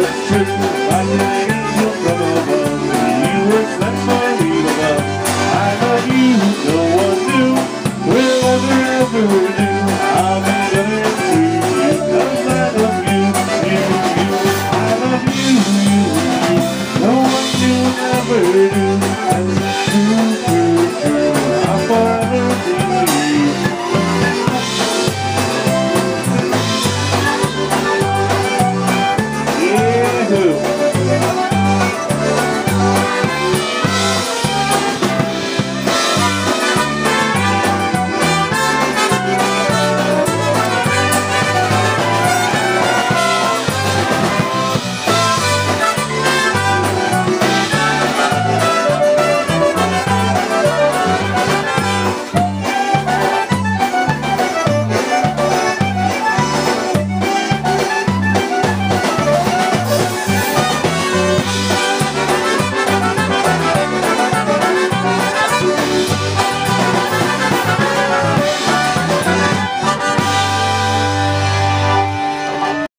it's true. Like an angel from above, you were sent for me to love. I love you, no one knew, will ever do. I'll be sure it's true, because I love you, you. I love you, you. No one knew, never do. And it's true, true, true. I'll forever be with you. Yeah.